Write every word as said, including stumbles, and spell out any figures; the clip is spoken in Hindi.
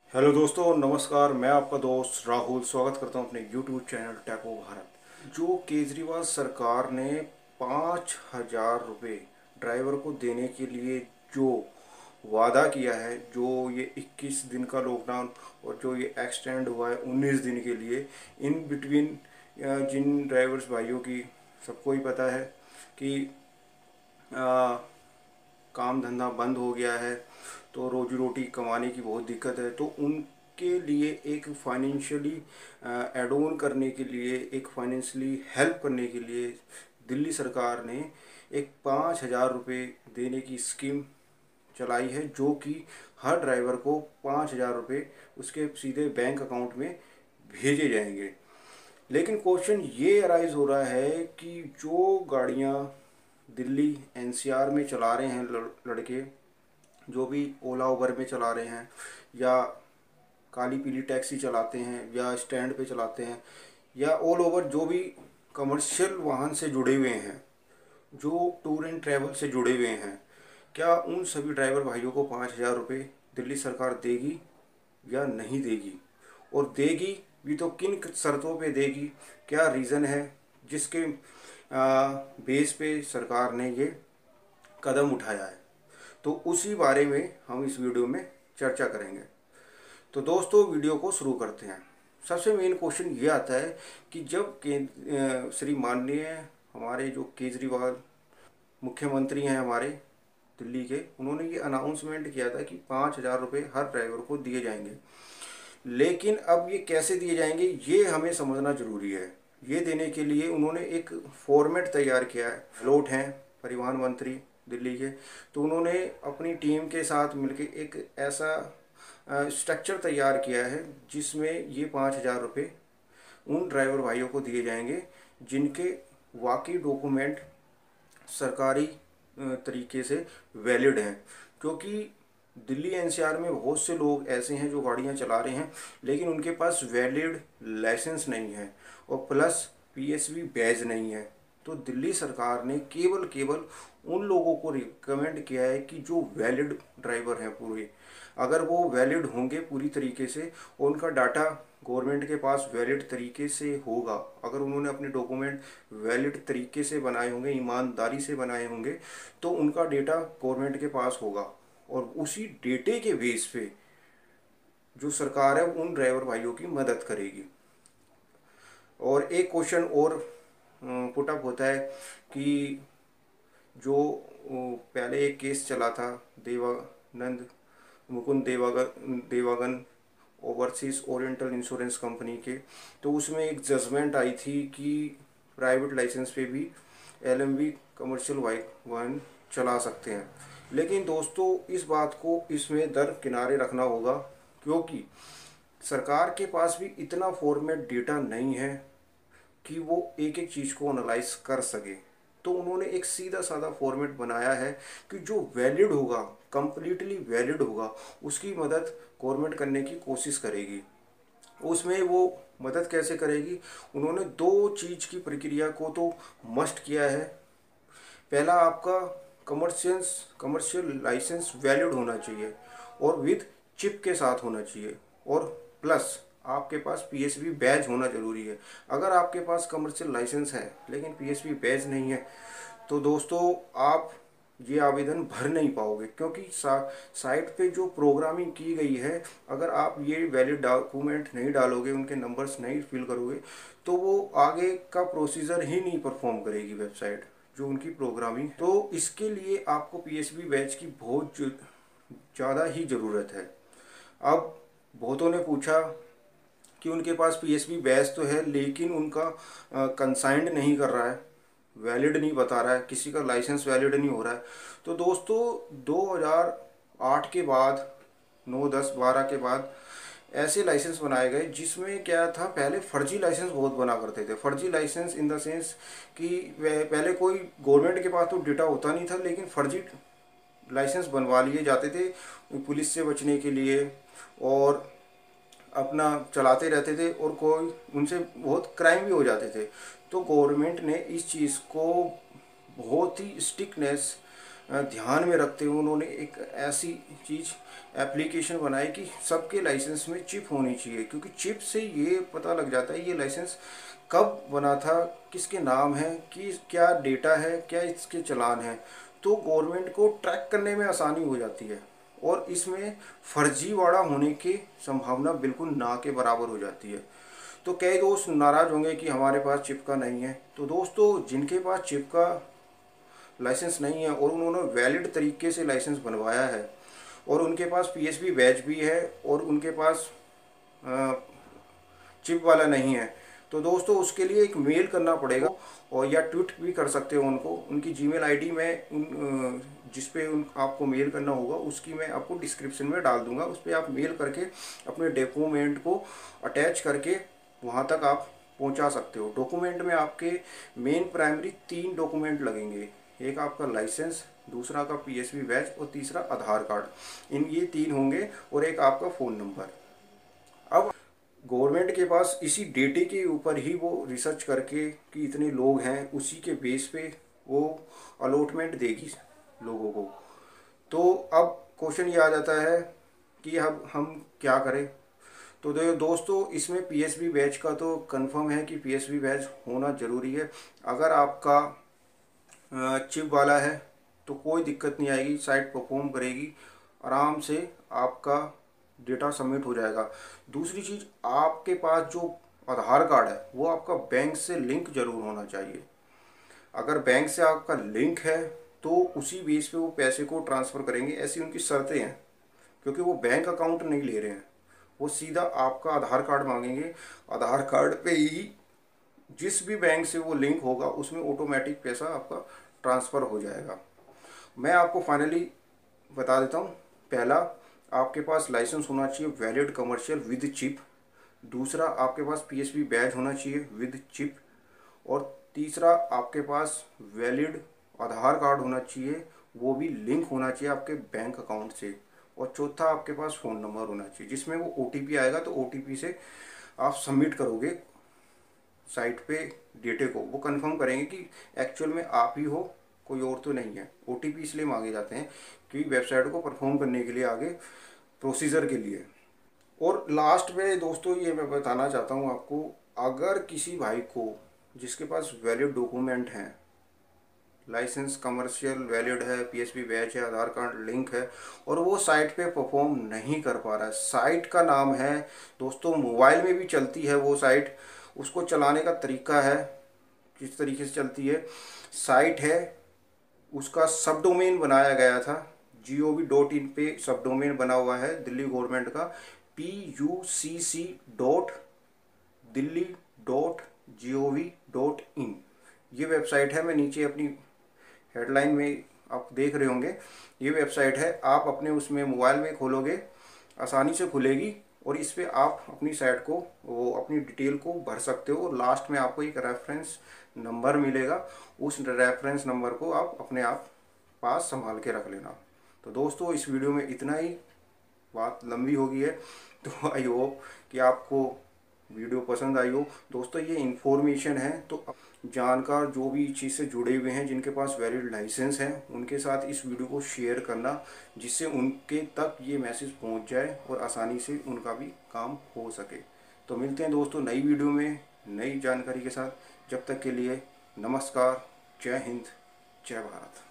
हेलो दोस्तों, नमस्कार। मैं आपका दोस्त राहुल स्वागत करता हूं अपने यूट्यूब चैनल टैको भारत। जो केजरीवाल सरकार ने पाँच हजार रुपये ड्राइवर को देने के लिए जो वादा किया है, जो ये इक्कीस दिन का लॉकडाउन और जो ये एक्सटेंड हुआ है उन्नीस दिन के लिए, इन बिटवीन जिन ड्राइवर्स भाइयों की सबको ही पता है कि आ, काम धंधा बंद हो गया है, तो रोजी रोटी कमाने की बहुत दिक्कत है। तो उनके लिए एक फाइनेंशियली एड ऑन करने के लिए, एक फाइनेंशियली हेल्प करने के लिए दिल्ली सरकार ने एक पाँच हज़ार रुपये देने की स्कीम चलाई है, जो कि हर ड्राइवर को पाँच हज़ार रुपये उसके सीधे बैंक अकाउंट में भेजे जाएंगे। लेकिन क्वेश्चन ये अराइज हो रहा है कि जो गाड़ियाँ दिल्ली एनसीआर में चला रहे हैं लड़के, जो भी ओला उबर में चला रहे हैं या काली पीली टैक्सी चलाते हैं या स्टैंड पे चलाते हैं या ऑल ओवर जो भी कमर्शियल वाहन से जुड़े हुए हैं, जो टूर एंड ट्रैवल से जुड़े हुए हैं, क्या उन सभी ड्राइवर भाइयों को पाँच हज़ार रुपये दिल्ली सरकार देगी या नहीं देगी? और देगी भी तो किन शर्तों पे देगी? क्या रीज़न है जिसके बेस पे सरकार ने ये कदम उठाया है? तो उसी बारे में हम इस वीडियो में चर्चा करेंगे। तो दोस्तों, वीडियो को शुरू करते हैं। सबसे मेन क्वेश्चन ये आता है कि जब के श्री माननीय हमारे जो केजरीवाल मुख्यमंत्री हैं हमारे दिल्ली के, उन्होंने ये अनाउंसमेंट किया था कि पाँच हज़ार रुपये हर ड्राइवर को दिए जाएंगे, लेकिन अब ये कैसे दिए जाएंगे ये हमें समझना ज़रूरी है। ये देने के लिए उन्होंने एक फॉर्मेट तैयार किया है। लोट हैं परिवहन मंत्री दिल्ली के, तो उन्होंने अपनी टीम के साथ मिलकर एक ऐसा स्ट्रक्चर तैयार किया है जिसमें ये पाँच हज़ार रुपये उन ड्राइवर भाइयों को दिए जाएंगे जिनके वाकई डॉक्यूमेंट सरकारी तरीके से वैलिड हैं। क्योंकि दिल्ली एनसीआर में बहुत से लोग ऐसे हैं जो गाड़ियां चला रहे हैं लेकिन उनके पास वैलिड लाइसेंस नहीं है और प्लस पीएसबी बैज नहीं है। तो दिल्ली सरकार ने केवल केवल उन लोगों को रिकमेंड किया है कि जो वैलिड ड्राइवर हैं पूरे, अगर वो वैलिड होंगे पूरी तरीके से और उनका डाटा गवर्नमेंट के पास वैलिड तरीके से होगा, अगर उन्होंने अपने डॉक्यूमेंट वैलिड तरीके से बनाए होंगे, ईमानदारी से बनाए होंगे, तो उनका डेटा गवर्नमेंट के पास होगा और उसी डेटे के बेस पे जो सरकार है उन ड्राइवर भाइयों की मदद करेगी। और एक क्वेश्चन और पुटअप होता है कि जो पहले एक केस चला था Devanand Mukund Devagan Devagan overseas oriental insurance company के, तो उसमें एक जजमेंट आई थी कि प्राइवेट लाइसेंस पे भी एलएमवी कमर्शियल वाहन चला सकते हैं। लेकिन दोस्तों, इस बात को इसमें दरकिनारे रखना होगा क्योंकि सरकार के पास भी इतना फॉर्मेट डेटा नहीं है कि वो एक एक चीज़ को एनालाइज कर सके। तो उन्होंने एक सीधा साधा फॉर्मेट बनाया है कि जो वैलिड होगा, कंप्लीटली वैलिड होगा, उसकी मदद गवर्नमेंट करने की कोशिश करेगी। उसमें वो मदद कैसे करेगी? उन्होंने दो चीज़ की प्रक्रिया को तो मस्ट किया है। पहला, आपका कमर्शियल कमर्शियल लाइसेंस वैलिड होना चाहिए और विद चिप के साथ होना चाहिए, और प्लस आपके पास पीएसबी बैज होना ज़रूरी है। अगर आपके पास कमर्शियल लाइसेंस है लेकिन पीएसबी बैज नहीं है तो दोस्तों आप ये आवेदन भर नहीं पाओगे, क्योंकि सा, साइट पे जो प्रोग्रामिंग की गई है, अगर आप ये वैलिड डॉक्यूमेंट नहीं डालोगे, उनके नंबर्स नहीं फिल करोगे, तो वो आगे का प्रोसीजर ही नहीं परफॉर्म करेगी वेबसाइट जो उनकी प्रोग्रामिंग। तो इसके लिए आपको पीएसबी बैच की बहुत ज़्यादा ही ज़रूरत है। अब बहुतों ने पूछा कि उनके पास पीएसबी बैच तो है लेकिन उनका कंसाइंड नहीं कर रहा है, वैलिड नहीं बता रहा है, किसी का लाइसेंस वैलिड नहीं हो रहा है। तो दोस्तों, दो हज़ार आठ के बाद, नौ दस बारह के बाद ऐसे लाइसेंस बनाए गए जिसमें क्या था, पहले फर्जी लाइसेंस बहुत बना करते थे। फर्जी लाइसेंस इन द सेंस कि पहले कोई गवर्नमेंट के पास तो डेटा होता नहीं था लेकिन फर्जी लाइसेंस बनवा लिए जाते थे पुलिस से बचने के लिए, और अपना चलाते रहते थे और कोई उनसे बहुत क्राइम भी हो जाते थे। तो गवर्नमेंट ने इस चीज़ को बहुत ही स्ट्रिक्टनेस ध्यान में रखते हुए उन्होंने एक ऐसी चीज़ एप्लीकेशन बनाई कि सबके लाइसेंस में चिप होनी चाहिए, क्योंकि चिप से ये पता लग जाता है ये लाइसेंस कब बना था, किसके नाम है, कि क्या डेटा है, क्या इसके चालान है। तो गवर्नमेंट को ट्रैक करने में आसानी हो जाती है और इसमें फर्जीवाड़ा होने की संभावना बिल्कुल ना के बराबर हो जाती है। तो कई दोस्त नाराज़ होंगे कि हमारे पास चिप का नहीं है। तो दोस्तों, जिनके पास चिप का लाइसेंस नहीं है और उन्होंने वैलिड तरीके से लाइसेंस बनवाया है और उनके पास पीएसबी बैच भी है और उनके पास चिप वाला नहीं है, तो दोस्तों उसके लिए एक मेल करना पड़ेगा और या ट्वीट भी कर सकते हो उनको। उनकी जीमेल आईडी में उन जिस पे उन आपको मेल करना होगा उसकी मैं आपको डिस्क्रिप्शन में डाल दूंगा। उस पर आप मेल करके अपने डॉक्यूमेंट को अटैच करके वहाँ तक आप पहुँचा सकते हो। डॉक्यूमेंट में आपके मेन प्राइमरी तीन डॉक्यूमेंट लगेंगे, एक आपका लाइसेंस, दूसरा का पीएसबी बैच और तीसरा आधार कार्ड। इन ये तीन होंगे और एक आपका फ़ोन नंबर। अब गवर्नमेंट के पास इसी डेटे के ऊपर ही वो रिसर्च करके कि इतने लोग हैं, उसी के बेस पे वो अलॉटमेंट देगी लोगों को। तो अब क्वेश्चन ये आ जाता है कि अब हम क्या करें। तो दोस्तों, इसमें पीएसबी बैच का तो कंफर्म है कि पीएसबी बैच होना ज़रूरी है। अगर आपका चिप वाला है तो कोई दिक्कत नहीं आएगी, साइट परफॉर्म करेगी आराम से, आपका डेटा सबमिट हो जाएगा। दूसरी चीज़, आपके पास जो आधार कार्ड है वो आपका बैंक से लिंक जरूर होना चाहिए। अगर बैंक से आपका लिंक है तो उसी बेस पे वो पैसे को ट्रांसफ़र करेंगे, ऐसी उनकी शर्तें हैं। क्योंकि वो बैंक अकाउंट नहीं ले रहे हैं, वो सीधा आपका आधार कार्ड मांगेंगे। आधार कार्ड पे ही जिस भी बैंक से वो लिंक होगा उसमें ऑटोमेटिक पैसा आपका ट्रांसफ़र हो जाएगा। मैं आपको फाइनली बता देता हूँ। पहला, आपके पास लाइसेंस होना चाहिए वैलिड कमर्शियल विद चिप। दूसरा, आपके पास पीएसबी बैच होना चाहिए विद चिप। और तीसरा, आपके पास वैलिड आधार कार्ड होना चाहिए, वो भी लिंक होना चाहिए आपके बैंक अकाउंट से। और चौथा, आपके पास फ़ोन नंबर होना चाहिए जिसमें वो ओटीपी आएगा, तो ओटीपी से आप सबमिट करोगे साइट पे डेटे को। वो कंफर्म करेंगे कि एक्चुअल में आप ही हो, कोई और तो नहीं है। ओटीपी इसलिए मांगे जाते हैं कि वेबसाइट को परफॉर्म करने के लिए, आगे प्रोसीजर के लिए। और लास्ट में दोस्तों ये मैं बताना चाहता हूँ आपको, अगर किसी भाई को जिसके पास वैलिड डॉक्यूमेंट हैं, लाइसेंस कमर्शियल वैलिड है, पीएसबी बैच है, आधार कार्ड लिंक है, और वो साइट पे परफॉर्म नहीं कर पा रहा है। साइट का नाम है दोस्तों, मोबाइल में भी चलती है वो साइट, उसको चलाने का तरीका है किस तरीके से चलती है। साइट है, उसका सब डोमेन बनाया गया था, जी ओ वी डॉट इन पे सब डोमेन बना हुआ है दिल्ली गवर्नमेंट का, P U C C dot Delhi dot G O V dot I. N website है, मैं नीचे अपनी हेडलाइन में आप देख रहे होंगे, ये वेबसाइट है। आप अपने उसमें मोबाइल में खोलोगे, आसानी से खुलेगी और इस पर आप अपनी साइट को, वो अपनी डिटेल को भर सकते हो। और लास्ट में आपको एक रेफरेंस नंबर मिलेगा, उस रेफरेंस नंबर को आप अपने आप पास संभाल के रख लेना। तो दोस्तों, इस वीडियो में इतना ही, बात लंबी हो गई है, तो आई होप कि आपको वीडियो पसंद आई हो। दोस्तों, ये इन्फॉर्मेशन है, तो जानकार जो भी इस चीज़ से जुड़े हुए हैं, जिनके पास वैलिड लाइसेंस है, उनके साथ इस वीडियो को शेयर करना, जिससे उनके तक ये मैसेज पहुंच जाए और आसानी से उनका भी काम हो सके। तो मिलते हैं दोस्तों नई वीडियो में नई जानकारी के साथ। जब तक के लिए नमस्कार, जय हिंद, जय भारत।